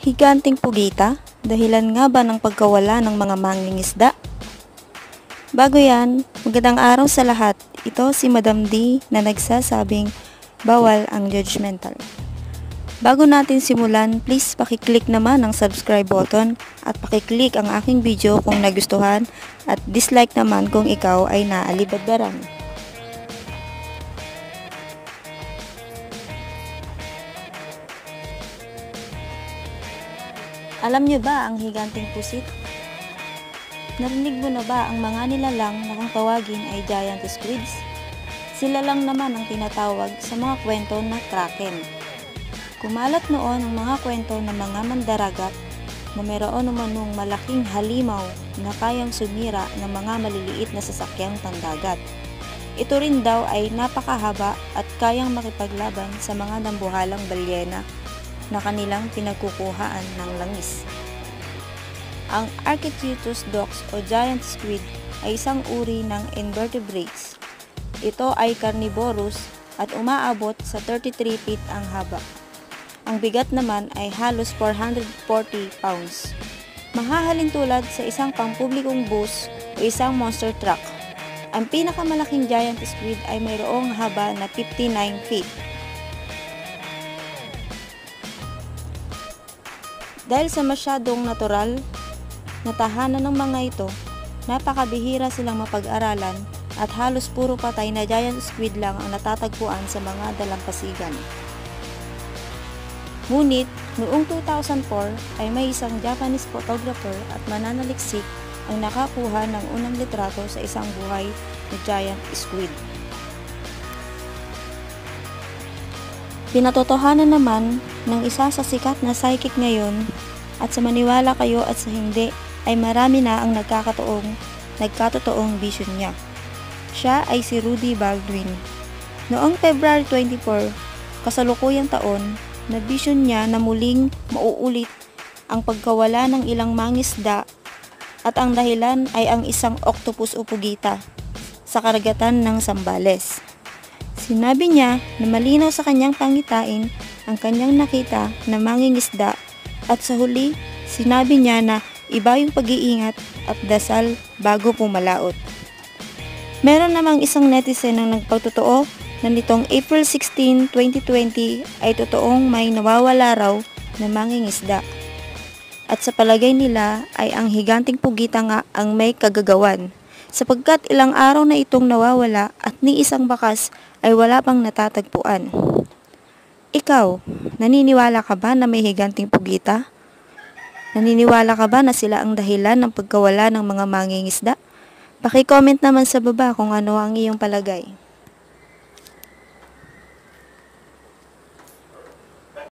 Higanting pugita, dahilan nga ba ng pagkawala ng mga mangingisda? Bago yan, magandang araw sa lahat. Ito si Madam D na nagsasabing bawal ang judgmental. Bago natin simulan, please pakiclick naman ang subscribe button at pakiclick ang aking video kung nagustuhan at dislike naman kung ikaw ay naalibadbaran. Alam niyo ba ang higanting pusit? Narinig mo na ba ang mga nilalang na kung tawagin ay giant squids? Sila lang naman ang tinatawag sa mga kwento na kraken. Kumalat noon ang mga kwento ng mga mandaragat na mayroon namanong malaking halimaw na kayang sumira ng mga maliliit na sasakyang pandagat. Ito rin daw ay napakahaba at kayang makipaglaban sa mga nambuhalang balyena na kanilang pinagkukuhaan ng langis. Ang Archaeopteryx dox o giant squid ay isang uri ng invertebrates. Ito ay carnivorous at umaabot sa 33 feet ang haba. Ang bigat naman ay halos 440 pounds. Mahahalin tulad sa isang pampublikong bus o isang monster truck. Ang pinakamalaking giant squid ay mayroong haba na 59 feet. Dahil sa masyadong natural na tahanan ng mga ito, napakabihira silang mapag-aralan at halos puro patay na giant squid lang ang natatagpuan sa mga dalampasigan. Ngunit, noong 2004 ay may isang Japanese photographer at mananaliksik ang nakakuha ng unang litrato sa isang buhay na giant squid. Pinatotohanan naman ng isa sa sikat na psychic ngayon at sa maniwala kayo at sa hindi ay marami na ang nagkatotoong vision niya. Siya ay si Rudy Baldwin. Noong February 24, kasalukuyang taon, na vision niya na muling mauulit ang pagkawala ng ilang mangisda at ang dahilan ay ang isang octopus o pugita sa karagatan ng Zambales. Sinabi niya na malinaw sa kanyang pangitain ang kanyang nakita na mangingisda at sa huli, sinabi niya na iba yung pag-iingat at dasal bago pumalaot. Meron namang isang netizen ang nagpagtotoo na nitong April 16, 2020 ay totoong may nawawala raw na mangingisda. At sa palagay nila ay ang higanting pugita nga ang may kagagawan, sapagkat ilang araw na itong nawawala at ni isang bakas ay wala pang natatagpuan. Ikaw, naniniwala ka ba na may higanting pugita? Naniniwala ka ba na sila ang dahilan ng pagkawala ng mga mangingisda? Paki-comment naman sa baba kung ano ang iyong palagay.